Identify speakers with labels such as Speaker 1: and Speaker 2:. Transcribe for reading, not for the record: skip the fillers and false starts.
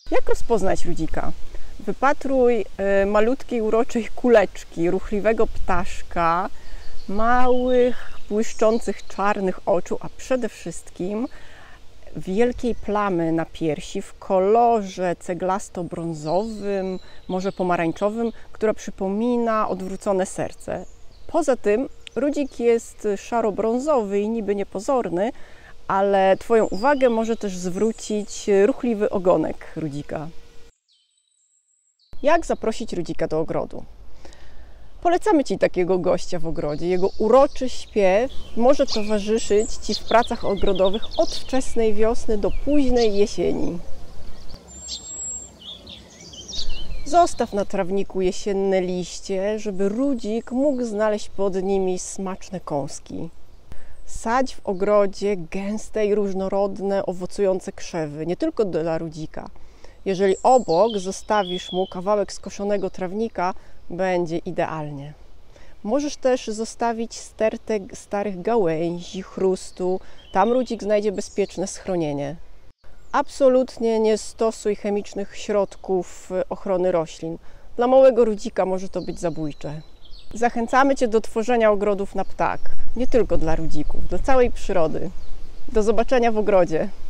Speaker 1: Jak rozpoznać rudzika? Wypatruj malutkiej, uroczej kuleczki, ruchliwego ptaszka, małych, błyszczących czarnych oczu, a przede wszystkim wielkiej plamy na piersi w kolorze ceglasto-brązowym, może pomarańczowym, która przypomina odwrócone serce. Poza tym rudzik jest szaro-brązowy i niby niepozorny, ale Twoją uwagę może też zwrócić ruchliwy ogonek rudzika. Jak zaprosić rudzika do ogrodu? Polecamy Ci takiego gościa w ogrodzie. Jego uroczy śpiew może towarzyszyć Ci w pracach ogrodowych od wczesnej wiosny do późnej jesieni. Zostaw na trawniku jesienne liście, żeby rudzik mógł znaleźć pod nimi smaczne kąski. Sadź w ogrodzie gęste i różnorodne, owocujące krzewy, nie tylko dla rudzika. Jeżeli obok zostawisz mu kawałek skoszonego trawnika, będzie idealnie. Możesz też zostawić stertę starych gałęzi, chrustu. Tam rudzik znajdzie bezpieczne schronienie. Absolutnie nie stosuj chemicznych środków ochrony roślin. Dla małego rudzika może to być zabójcze. Zachęcamy Cię do tworzenia ogrodów na ptak. Nie tylko dla rudzików, dla całej przyrody. Do zobaczenia w ogrodzie.